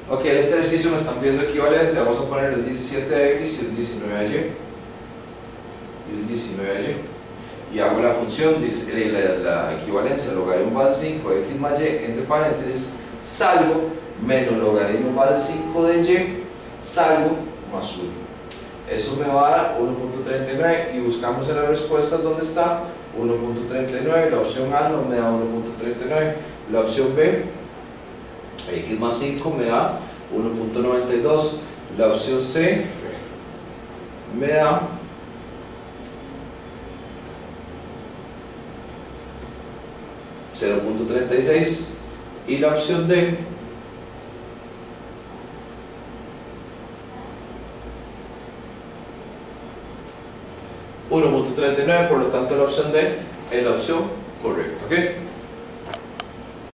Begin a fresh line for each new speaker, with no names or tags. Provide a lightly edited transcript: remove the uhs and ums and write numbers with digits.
Ok, en este ejercicio me están pidiendo equivalente, vamos a poner el 17x y el 19y. Y el 19y. Y hago la función, dice la equivalencia, logaritmo base 5 de x más y, entre paréntesis, salgo menos logaritmo base 5 de y, salgo más 1. Eso me va a dar 1.39 y buscamos en la respuesta donde está 1.39. La opción A no me da 1.39, la opción B, x más 5, me da 1.92, la opción C me da 0.36 y la opción D .39, por lo tanto la opción D es la opción correcta, ¿ok?